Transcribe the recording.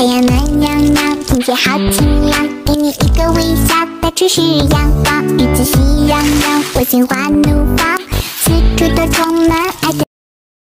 太阳暖洋洋，天气好晴朗，给你一个微笑，到处是阳光，日子喜洋洋，我心花怒放，四处都充满